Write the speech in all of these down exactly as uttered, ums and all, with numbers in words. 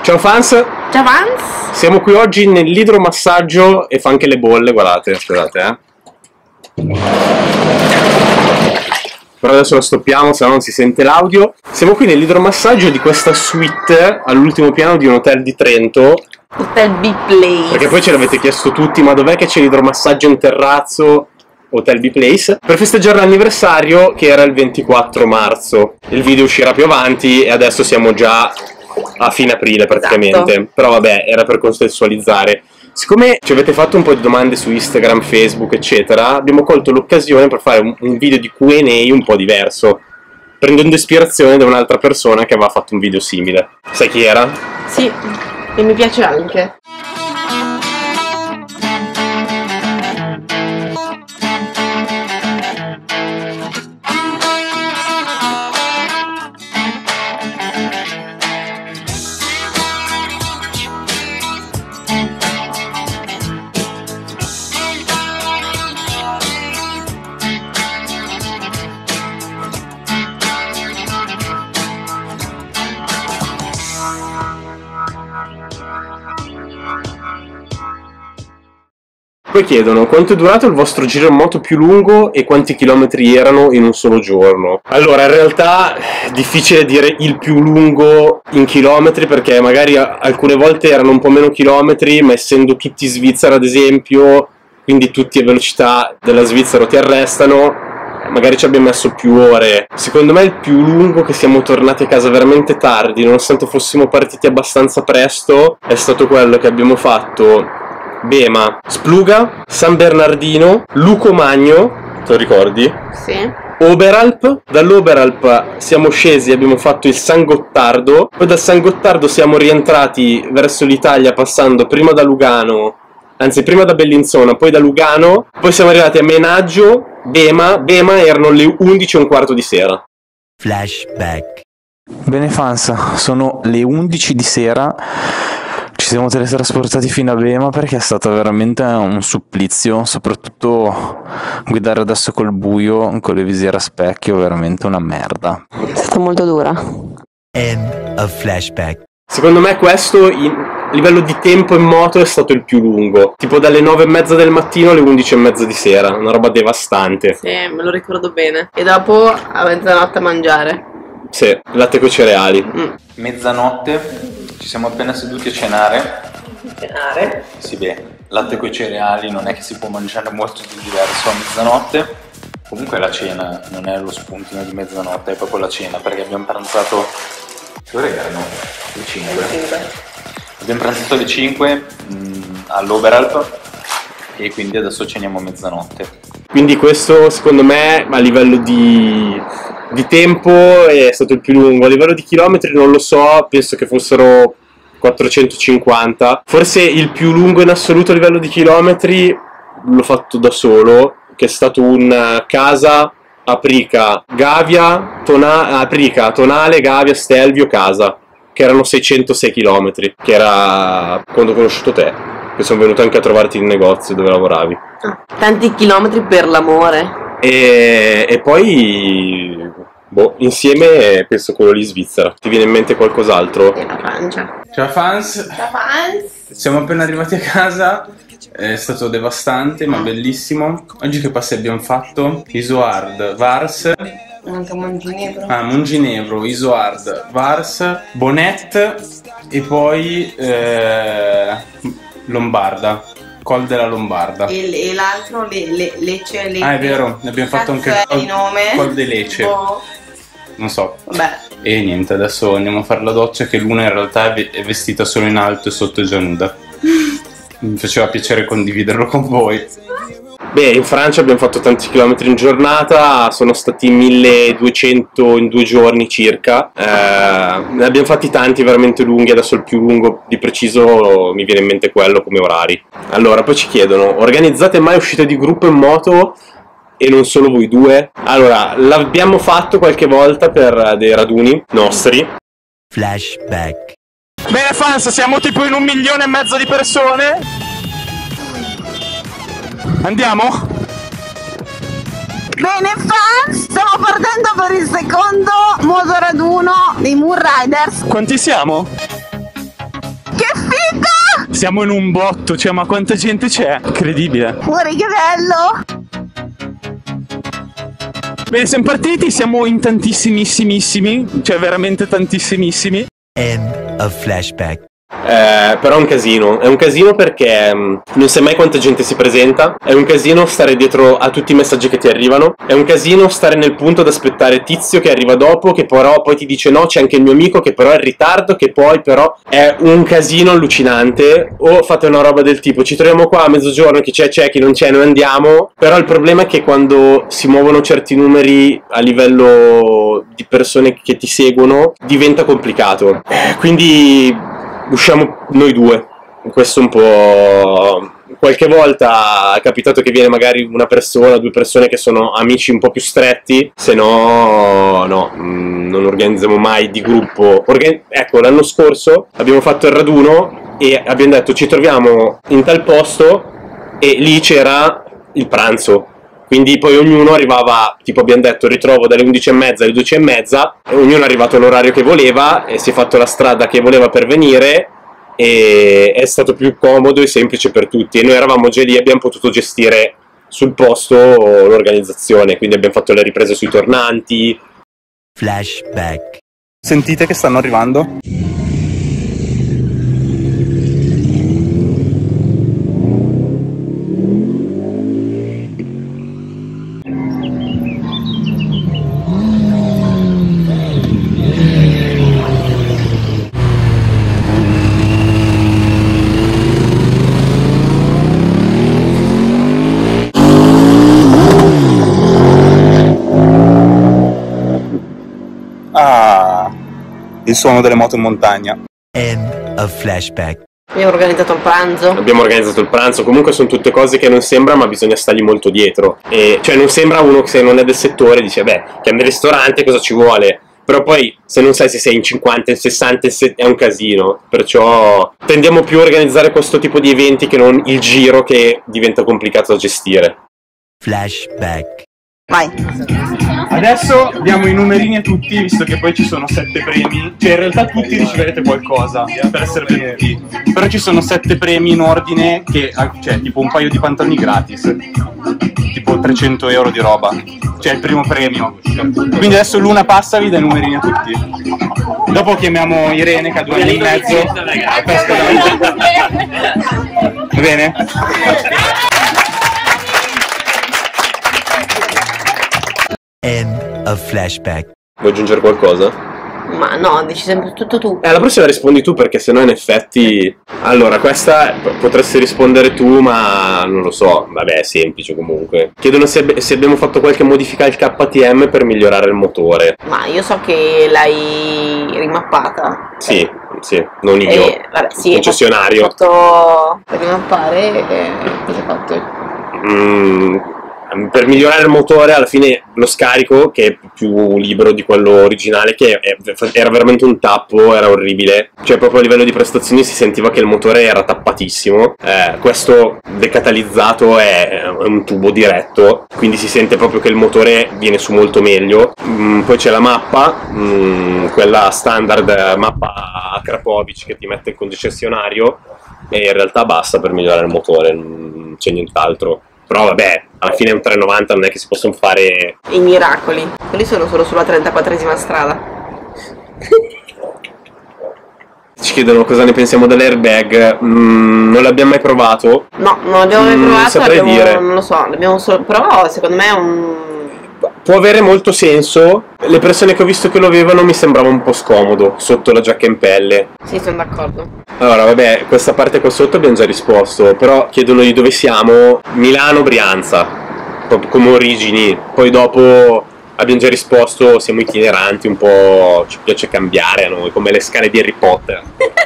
Ciao fans! Ciao fans! Siamo qui oggi nell'idromassaggio e fa anche le bolle, guardate, scusate eh. Però adesso lo stoppiamo, se no non si sente l'audio. Siamo qui nell'idromassaggio di questa suite all'ultimo piano di un hotel di Trento. Hotel B-Place. Perché poi ce l'avete chiesto tutti, ma dov'è che c'è l'idromassaggio in terrazzo? Hotel B-Place, per festeggiare l'anniversario che era il ventiquattro marzo. Il video uscirà più avanti e adesso siamo già a fine aprile praticamente. Esatto. Però vabbè, era per contestualizzare. Siccome ci avete fatto un po' di domande su Instagram, Facebook eccetera, abbiamo colto l'occasione per fare un, un video di Q and A un po' diverso, prendendo ispirazione da un'altra persona che aveva fatto un video simile. Sai chi era? Sì, e mi piace anche. Poi chiedono quanto è durato il vostro giro in moto più lungo e quanti chilometri erano in un solo giorno. Allora, in realtà è difficile dire il più lungo in chilometri, perché magari alcune volte erano un po' meno chilometri, ma essendo tutti in Svizzera ad esempio, quindi tutti a velocità della Svizzera ti arrestano, magari ci abbiamo messo più ore. Secondo me il più lungo, che siamo tornati a casa veramente tardi, nonostante fossimo partiti abbastanza presto, è stato quello che abbiamo fatto Bema, Spluga, San Bernardino, Lucomagno, te lo ricordi? Sì. Oberalp, dall'Oberalp siamo scesi e abbiamo fatto il San Gottardo, poi dal San Gottardo siamo rientrati verso l'Italia passando prima da Lugano, anzi prima da Bellinzona, poi da Lugano, poi siamo arrivati a Menaggio, Bema, Bema erano le undici e un quarto di sera. Flashback. Bene fans, sono le undici di sera. Ci siamo teletrasportati fino a Bema perché è stato veramente un supplizio, soprattutto guidare adesso col buio, con le visiere a specchio, veramente una merda. È stata molto dura. End of flashback. Secondo me questo, in livello di tempo in moto, è stato il più lungo. Tipo dalle nove e mezza del mattino alle undici e mezza di sera, una roba devastante. Sì, me lo ricordo bene. E dopo a mezzanotte a mangiare. Sì, latte coi cereali. Mm. Mezzanotte. Ci siamo appena seduti a cenare. Cenare? Sì, beh, latte coi cereali non è che si può mangiare molto di diverso a mezzanotte. Comunque la cena non è lo spuntino di mezzanotte, è proprio la cena, perché abbiamo pranzato... Che ore erano? Le cinque. Abbiamo pranzato alle cinque mh, all'Oberalp e quindi adesso ceniamo a mezzanotte. Quindi questo secondo me a livello di... di tempo è stato il più lungo. A livello di chilometri non lo so, penso che fossero quattrocentocinquanta. Forse il più lungo in assoluto a livello di chilometri l'ho fatto da solo, che è stato un Casa, Aprica, Gavia, Tona... Aprica, Tonale, Gavia, Stelvio, Casa, che erano seicentosei chilometri, che era quando ho conosciuto te, che sono venuto anche a trovarti in negozio dove lavoravi. Ah, tanti chilometri per l'amore. E, e poi boh, insieme penso quello lì in Svizzera. Ti viene in mente qualcos'altro? E la Francia. Ciao fans, Ciao fans. siamo appena arrivati a casa, è stato devastante ma bellissimo. Oggi che passi abbiamo fatto? Isoard, Vars, Anche Monginevro. ah, Monginevro, Isoard, Vars, Bonnet e poi eh, Lombarda, Col della Lombarda. E, e l'altro le, le, Lecce le, Ah, è vero, ne abbiamo fatto anche il il nome. Col de Lecce. Boh. Non so. Vabbè. E niente, adesso andiamo a fare la doccia, che l'una in realtà è vestita solo in alto e sotto è già nuda. Mi faceva piacere condividerlo con voi. Beh, in Francia abbiamo fatto tanti chilometri in giornata, sono stati milleduecento in due giorni circa. Eh, ne abbiamo fatti tanti veramente lunghi, adesso il più lungo di preciso mi viene in mente quello come orari. Allora, poi ci chiedono, organizzate mai uscite di gruppo in moto e non solo voi due? Allora, l'abbiamo fatto qualche volta per dei raduni nostri. Flashback. Bene fans, siamo tipo in un milione e mezzo di persone. Andiamo? Bene fans, stiamo partendo per il secondo motoraduno dei Moon Riders. Quanti siamo? Siamo in un botto, cioè, ma quanta gente c'è? Incredibile. Fuori che bello! Bene, siamo partiti, siamo in tantissimissimissimi, cioè veramente tantissimissimi. End of flashback. Eh, però è un casino, è un casino perché mh, non sai mai quanta gente si presenta, è un casino stare dietro a tutti i messaggi che ti arrivano, è un casino stare nel punto ad aspettare Tizio che arriva dopo, che però poi ti dice no, c'è anche il mio amico che però è in ritardo, che poi però è un casino allucinante. O fate una roba del tipo ci troviamo qua a mezzogiorno, chi c'è c'è, chi non c'è noi andiamo. Però il problema è che quando si muovono certi numeri a livello di persone che ti seguono diventa complicato, eh, quindi usciamo noi due. Questo un po'... Qualche volta è capitato che viene magari una persona, due persone che sono amici un po' più stretti, se no no, mh, non organizziamo mai di gruppo. Organ... Ecco, l'anno scorso abbiamo fatto il raduno e abbiamo detto ci troviamo in tal posto e lì c'era il pranzo. Quindi poi ognuno arrivava, tipo abbiamo detto, ritrovo dalle undici e mezza alle dodici e mezza, e ognuno è arrivato all'orario che voleva e si è fatto la strada che voleva per venire, e è stato più comodo e semplice per tutti. E noi eravamo già lì, abbiamo potuto gestire sul posto l'organizzazione, quindi abbiamo fatto le riprese sui tornanti. Flashback. Sentite che stanno arrivando? Ah, il suono delle moto in montagna. End of flashback. Abbiamo organizzato il pranzo. Abbiamo organizzato il pranzo, comunque sono tutte cose che non sembra, ma bisogna stargli molto dietro. E, cioè non sembra uno che se non è del settore dice beh, che è nel ristorante cosa ci vuole? Però poi se non sai se sei in cinquanta, in sessanta, è un casino. Perciò tendiamo più a organizzare questo tipo di eventi che non il giro, che diventa complicato da gestire. Flashback. Vai. Adesso diamo i numerini a tutti, visto che poi ci sono sette premi. Cioè in realtà tutti riceverete qualcosa per essere venuti. Però ci sono sette premi in ordine che, cioè tipo un paio di pantaloni gratis, tipo trecento euro di roba. Cioè il primo premio. Quindi adesso Luna passa, vi dà i numerini a tutti. Dopo chiamiamo Irene che ha due anni e mezzo. Va bene? End of flashback. Vuoi aggiungere qualcosa? Ma no, dici sempre tutto tu. Eh, alla prossima rispondi tu, perché sennò in effetti... Allora, questa potresti rispondere tu, ma non lo so. Vabbè, è semplice comunque. Chiedono se, ab- se abbiamo fatto qualche modifica al K T M per migliorare il motore. Ma io so che l'hai rimappata. Sì, sì, non io. E, vabbè, sì, concessionario. Ho fatto per rimappare e cosa hai fatto? Mm, per migliorare il motore, alla fine lo scarico, che è più libero di quello originale, che è, era veramente un tappo, era orribile. Cioè proprio a livello di prestazioni si sentiva che il motore era tappatissimo. Eh, questo decatalizzato è, è un tubo diretto, quindi si sente proprio che il motore viene su molto meglio. Mm, poi c'è la mappa, mm, quella standard, mappa a Krapovic che ti mette il concessionario, e in realtà basta per migliorare il motore, non c'è nient'altro. Però vabbè, alla fine è un trecentonovanta, non è che si possono fare i miracoli. Quelli sono solo sulla trentaquattresima strada. Ci chiedono cosa ne pensiamo dell'airbag. Mm, non l'abbiamo mai provato. No, non l'abbiamo mai Mm, provato, saprei l'abbiamo- dire. non lo so, l'abbiamo solo... però secondo me è un... Può avere molto senso. Le persone che ho visto che lo avevano mi sembrava un po' scomodo sotto la giacca in pelle. Sì, sono d'accordo. Allora, vabbè, questa parte qua sotto abbiamo già risposto. Però chiedono di dove siamo. Milano, Brianza, proprio come origini. Poi dopo abbiamo già risposto, siamo itineranti, un po' ci piace cambiare a noi, come le scale di Harry Potter.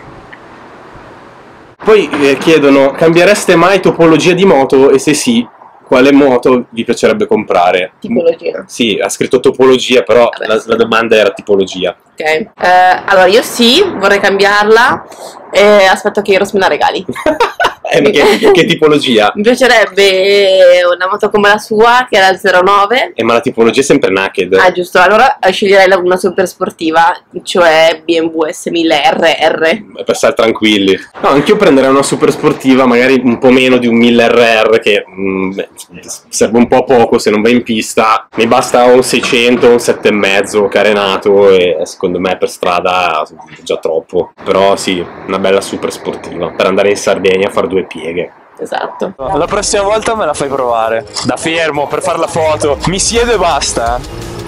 Poi eh, chiedono, cambiereste mai topologia di moto? E se sì, quale moto vi piacerebbe comprare? Tipologia. Sì, ha scritto topologia, però Vabbè, la, sì. la domanda era tipologia. Ok. Eh, allora io sì, vorrei cambiarla. E aspetto che Eros me la regali. Eh, ma che, che tipologia? Mi piacerebbe una moto come la sua, che era il zero nove. Eh, ma la tipologia è sempre naked. Ah, giusto, allora sceglierei la- una super sportiva, cioè B M W S mille R R. Per stare tranquilli. No, anch'io prenderei una super sportiva, magari un po' meno di un mille R R, che mm, beh, serve un po' a poco se non vai in pista. Mi basta un seicento, un sette e mezzo carenato e secondo me per strada è già troppo. Però sì, una bella super sportiva per andare in Sardegna a fare due pieghe. Esatto. La prossima volta me la fai provare. Da fermo, per fare la foto. Mi siedo e basta.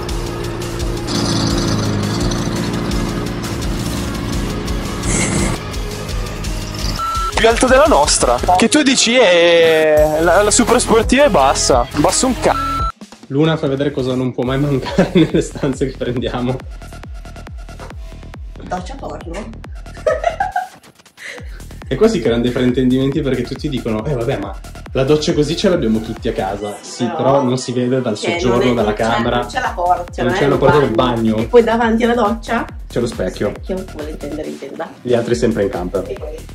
Più alto della nostra. Che tu dici è la, la super sportiva è bassa. Bassa un c***o. Luna fa vedere cosa non può mai mancare nelle stanze che prendiamo. Doccia porno? E qua si creano dei fraintendimenti perché tutti dicono eh vabbè ma la doccia così ce l'abbiamo tutti a casa. Sì, No. però non si vede dal Cioè, soggiorno, non è- dalla non c'è- camera. Non c'è la porta, Non è c'è la un porta del bagno. E poi davanti alla doccia? C'è lo specchio. Specchio, vuole intendere intenda. Gli altri sempre in camper. E poi